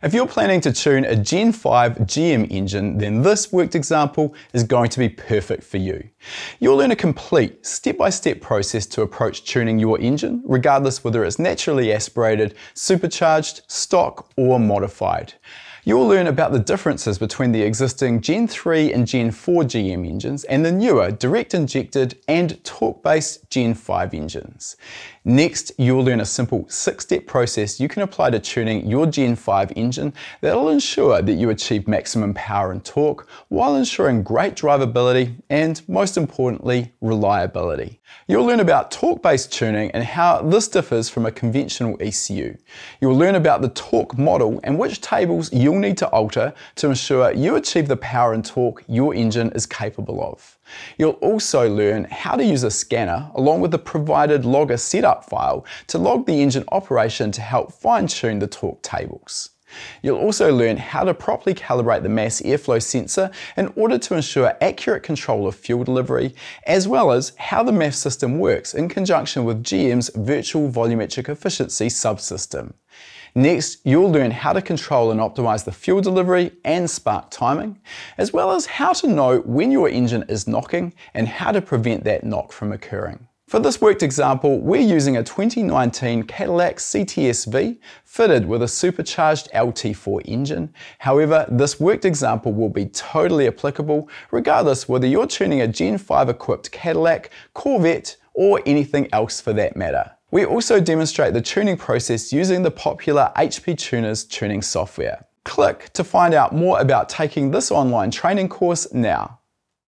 If you're planning to tune a Gen 5 GM engine, then this worked example is going to be perfect for you. You'll learn a complete step-by-step process to approach tuning your engine, regardless whether it's naturally aspirated, supercharged, stock, or modified. You'll learn about the differences between the existing Gen 3 and Gen 4 GM engines and the newer direct injected and torque-based Gen 5 engines. Next, you'll learn a simple 6-step process you can apply to tuning your Gen 5 engine that'll ensure that you achieve maximum power and torque while ensuring great drivability and, most importantly, reliability. You'll learn about torque-based tuning and how this differs from a conventional ECU. You'll learn about the torque model and which tables you'll need to alter to ensure you achieve the power and torque your engine is capable of. You'll also learn how to use a scanner along with the provided logger setup file to log the engine operation to help fine-tune the torque tables. You'll also learn how to properly calibrate the mass airflow sensor in order to ensure accurate control of fuel delivery, as well as how the MAF system works in conjunction with GM's virtual volumetric efficiency subsystem. Next, you'll learn how to control and optimize the fuel delivery and spark timing, as well as how to know when your engine is knocking and how to prevent that knock from occurring. For this worked example, we're using a 2019 Cadillac CTS-V fitted with a supercharged LT4 engine. However, this worked example will be totally applicable regardless whether you're tuning a Gen 5 equipped Cadillac, Corvette, or anything else for that matter. We also demonstrate the tuning process using the popular HP Tuners tuning software. Click to find out more about taking this online training course now.